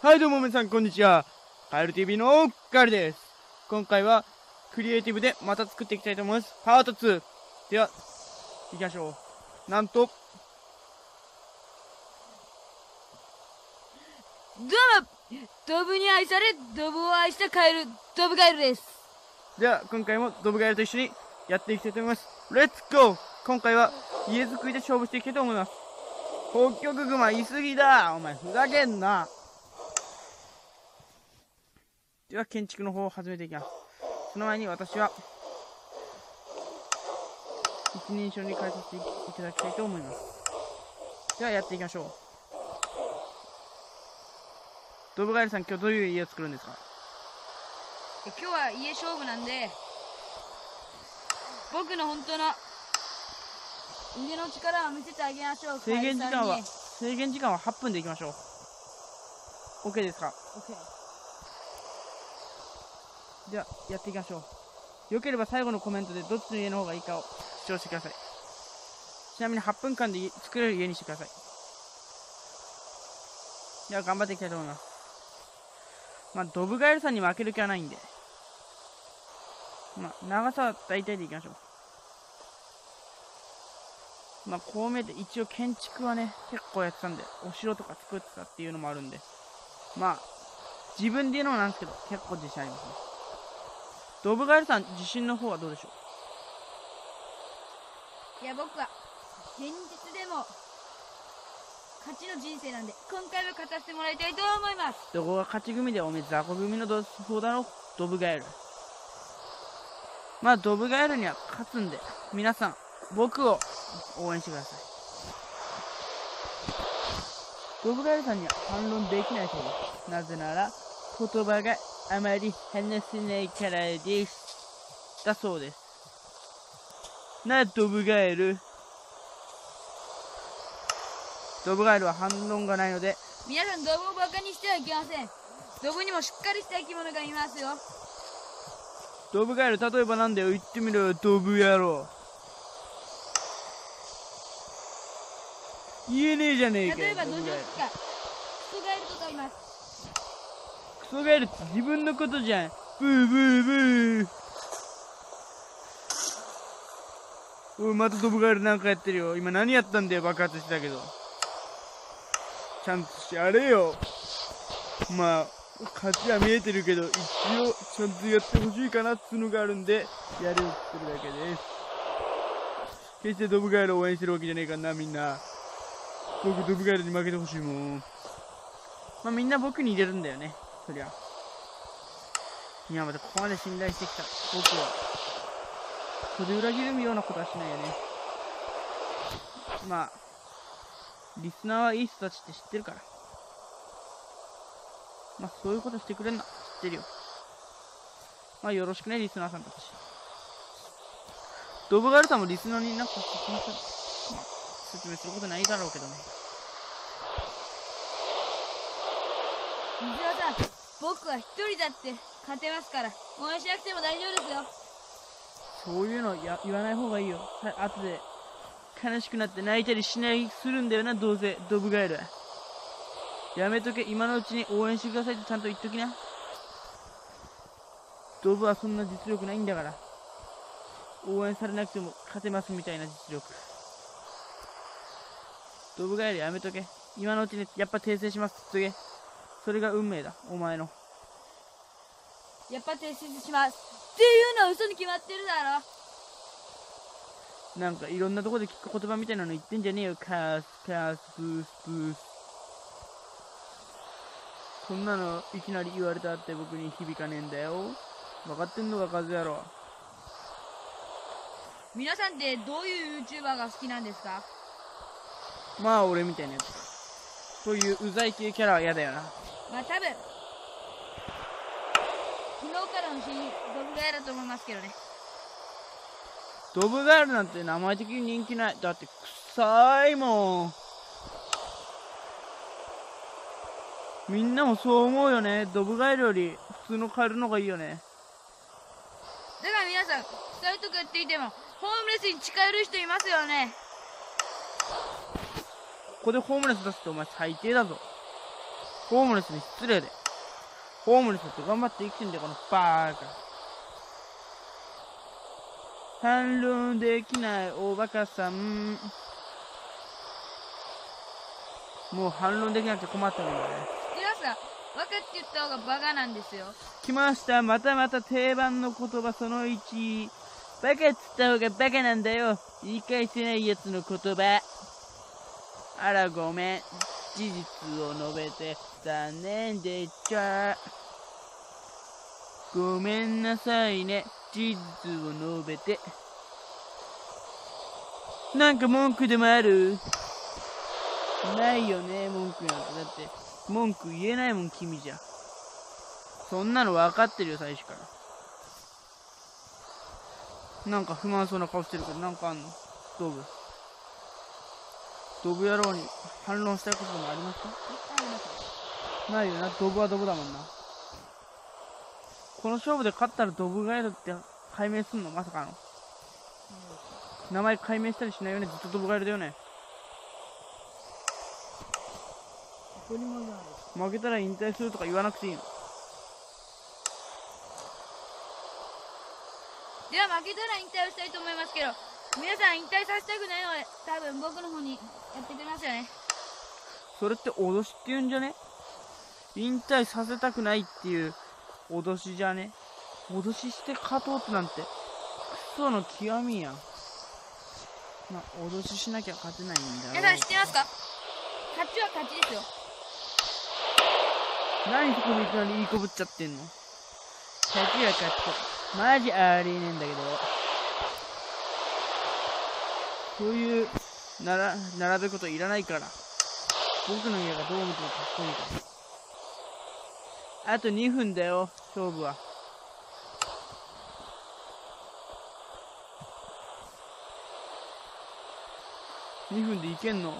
はいどうも皆さんこんにちは。カエル TV のカエルです。今回はクリエイティブでまた作っていきたいと思います。パート2。では、行きましょう。なんと、 どうも、ドブに愛され、ドブを愛したカエル、ドブガエルです。 では今回もドブガエルと一緒にやっていきたいと思います。レッツゴー。今回は家づくりで勝負していきたいと思います。北極熊いすぎだ。お前ふざけんな。では建築の方を始めていきます。その前に私は一人称に変えさせていただきたいと思います。ではやっていきましょう。ドブガエルさん、今日どういう家を作るんですか？ 今日は家勝負なんで、僕の本当の腕の力を見せてあげましょう。 制限時間は8分でいきましょう。 OK ですか？ OK。 ではやっていきましょう。よければ最後のコメントでどっちの家の方がいいかを主張してください。ちなみに8分間で作れる家にしてください。では頑張っていきたいと思います。ドブガエルさんに負ける気はないんで、長さは大体でいきましょう。こう見えて一応建築はね結構やってたんで、お城とか作ってたっていうのもあるんで、自分で言うのもなんですけど結構自信ありますね。ドブガエルさん、自信の方はどうでしょいや、僕は現実でも勝ちの人生なんで、今回は勝たせてもらいたいと思います。 どこが勝ち組でおめえ雑魚組の方だろう、ドブガエル。ドブガエルには勝つんで、皆さん僕を応援してください。ドブガエルさんには反論できないそうです。なぜなら言葉があまり話せないからです。だそうです。ドブガエル。ドブガエルは反論がないので、 皆さん、ドブをバカにしてはいけません。ドブにもしっかりした生き物がいますよ。 ドブガエル、例えばなんだよ、言ってみろよ、ドブ野郎。言えねえじゃねえかよ。 例えばドジョウとかクソガエルとかいます。 クソガエルって自分のことじゃん。ブーブーブー。おい、またドブガエルなんかやってるよ。今何やったんだよ、爆発してたけど。ちゃんとやれよ。勝ちは見えてるけど、一応ちゃんとやってほしいかなっつうのがあるんで、やれよって言ってるだけです。決してドブガエルを応援してるわけじゃねえからな、みんな。僕ドブガエルに負けてほしいもん。みんな僕に入れるんだよね、そりゃ。いや、またここまで信頼してきた僕はそれ裏切るようなことはしないよね。リスナーはいい人たちって知ってるから、そういうことしてくれんな、知ってるよ。よろしくね、リスナーさんたち。ドブガエルさんもリスナーになんか説明することないだろうけどね。 水尾さん、僕は一人だって勝てますから、応援しなくても大丈夫ですよ。 そういうの言わない方がいいよ。後で悲しくなって泣いたりするんだよな、どうせドブガエル。やめとけ、今のうちに応援してくださいってちゃんと言っときな。ドブはそんな実力ないんだから、応援されなくても勝てますみたいな実力。ドブガエルやめとけ、今のうちにやっぱ訂正しますって言っとけ。それが運命だ、お前の。 やっぱ訂正しますっていうのは嘘に決まってるだろ。 なんかいろんなとこで聞く言葉みたいなの言ってんじゃねえよ。カースブースブース。そんなのいきなり言われたって僕に響かねえんだよ。分かってんのか、カズ野郎。 皆さんってどういう YouTuber が好きなんですか？ 俺みたいなやつ。そういううざい系キャラは嫌だよな。 多分昨日からの新ドブガエルだと思いますけどね。 ドブガエルなんて名前的に人気ない。だって臭いもん。みんなもそう思うよね。ドブガエルより普通のカエルの方がいいよね。 だから皆さん、臭いとか言っていてもホームレスに近寄る人いますよね。 ここでホームレス出すとお前最低だぞ。 ホームレスに失礼で。ホームレスだって頑張って生きてんだよ、このバーカ。反論できないおバカさん。もう反論できなくて困ったんだよね。 皆さん、バカって言った方がバカなんですよ。 来ました。またまた定番の言葉その1。バカっつった方がバカなんだよ。言い返せないやつの言葉。あらごめん。事実を述べて残念でっちゃ。ごめんなさいね。事実を述べて。なんか文句でもある？ないよね、文句なんて。だって文句言えないもん、君じゃ。そんなの分かってるよ、最初から。なんか不満そうな顔してるけど、なんかあんの？ドブ。ドブ野郎に反論したいことでもありますか？ないよな、ドブはドブだもんな。この勝負で勝ったらドブガエルって解明すんの？まさかの。名前解明したりしないよね、ずっとドブガエルだよね。負けたら引退するとか言わなくていいの？ では負けたら引退をしたいと思いますけど、皆さん引退させたくないので、多分僕の方にやってくれますよね。 それって脅しって言うんじゃね？引退させたくないっていう脅しじゃね？脅しして勝とうってなんてクソの極みやん。まあ脅ししなきゃ勝てないんだよ。 皆さん知ってますか？勝ちは勝ちですよ。 何そこでいきなりいいこぶっちゃってんの？勝ちは勝ちとかマジありえねえんだけど。そういう並べこといらないから。僕の家がどう見てもかっこいいから。あと2分だよ、勝負は。2分でいけんの？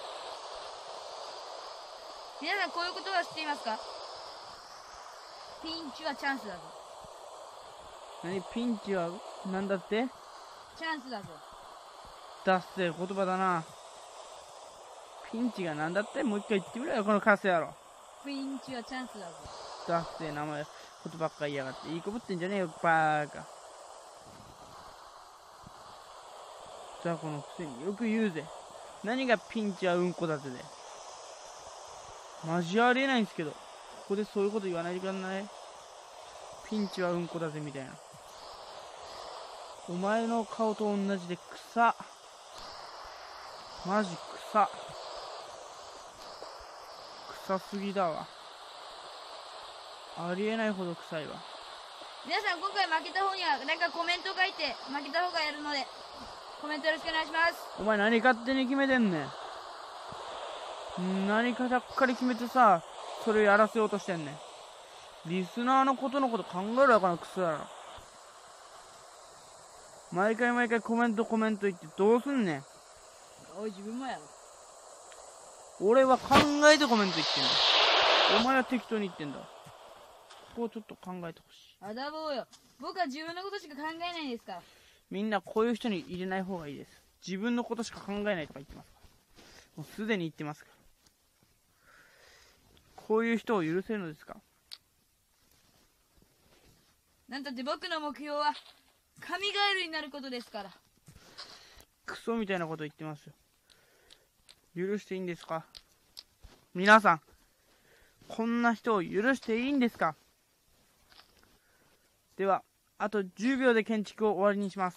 皆さんこういうことは知っていますか？ピンチはチャンスだぞ。 何？ピンチはなんだって？ チャンスだぞ。 だっせ言葉だな。ピンチがなんだって？もう一回言ってみろよ、このカス野郎。 ピンチはチャンスだぞ。 だっせ名前ことばっか言いやがって。いいこぶってんじゃねえよ、バーカ。じゃあこのくせによく言うぜ。何がピンチはうんこだぜで。マジありえないんですけど、ここでそういうこと言わないでください。ピンチはうんこだぜみたいな。お前の顔と同じで草。マジ草。臭すぎだわ。ありえないほど臭いわ。 皆さん今回負けた方にはなんかコメント書いて負けた方がやるので、コメントよろしくお願いします。 お前何勝手に決めてんねん。何かばっかり決めてさ、それやらせようとしてんねん。リスナーのこと考えろよ、このクソ野郎。毎回コメント言ってどうすんねん。 おい自分もやろ。 俺は考えてコメント言ってんだ。お前は適当に言ってんだ。ここをちょっと考えてほしい。 あだぼうよ。僕は自分のことしか考えないんですから。 みんなこういう人に入れない方がいいです。自分のことしか考えないとか言ってますから。もうすでに言ってますから。こういう人を許せるのですか？ なんたって僕の目標は神ガエルになることですから。 クソみたいなこと言ってますよ。許していいんですか？皆さん、こんな人を許していいんですか？では、あと10秒で建築を終わりにします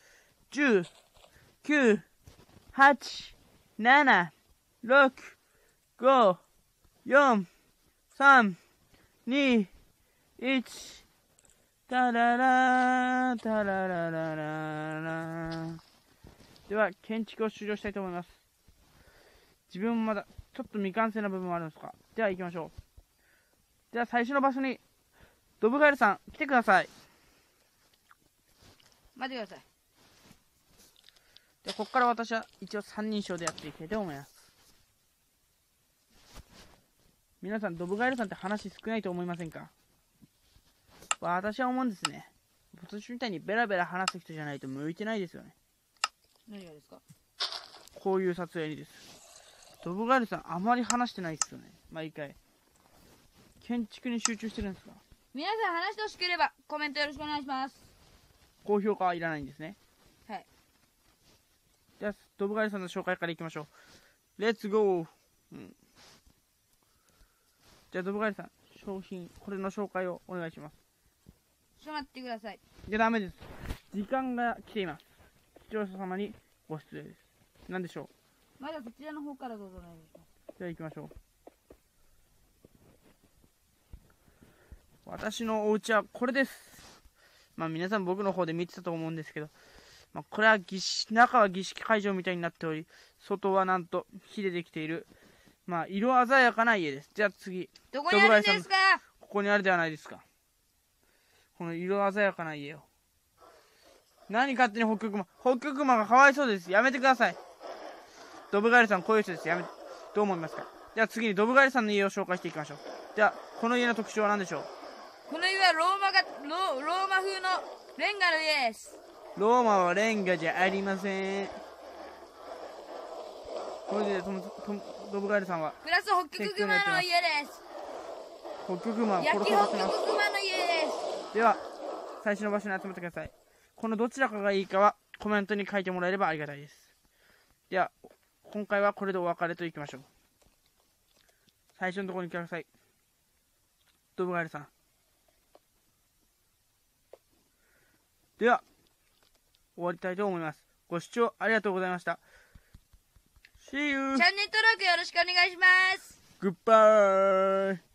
。10、9、8、7、6、5、4、3、2、1、タララー、タラララララ。では、建築を終了したいと思います。自分もまだちょっと未完成な部分もあるんですか。では行きましょう。では最初の場所にドブガエルさん来てください。 待ってください。 でここから私は一応三人称でやっていきたいと思います。皆さんドブガエルさんって話少ないと思いませんか？私は思うんですね。私みたいにベラベラ話す人じゃないと向いてないですよね。 何がですか？ こういう撮影にです。ドブガエルさんあまり話してないですよね、毎回。 建築に集中してるんですか？ 皆さん話してほしければコメントよろしくお願いします。 高評価はいらないんですね。 はい。 じゃあ、ドブガエルさんの紹介からいきましょう。レッツゴー。じゃあ、ドブガエルさん、商品、これの紹介をお願いします。 ちょっと待ってください。 いや、ダメです。時間が来ています。視聴者様にご失礼です。何でしょう？ まだそちらの方からどうぞお願いします。 じゃあ行きましょう。私のお家はこれです。まあ皆さん僕の方で見てたと思うんですけど、まあ、これは中は儀式会場みたいになっており、外はなんと木でできている、まあ色鮮やかな家です。じゃあ次。 どこにあるんですか？ ここにあるではないですか。この色鮮やかな家を。何勝手に北極熊がかわいそうです。やめてください。ドブガエルさんこういう人です。どう思いますか？じゃあ次にドブガエルさんの家を紹介していきましょう。じゃあこの家の特徴は何でしょう？ この家はローマ風のレンガの家です。 ローマはレンガじゃありません。これでドブガエルさんはプラス北極熊の家です。 北極熊を殺焼きそうとします。 北極熊の家です。 では最初の場所に集めてください。このどちらかがいいかはコメントに書いてもらえればありがたいです。では今回はこれでお別れといきましょう。最初のところに来てください。ドブガエルさん。では終わりたいと思います。ご視聴ありがとうございました。See you! チャンネル登録よろしくお願いします。 Goodbye!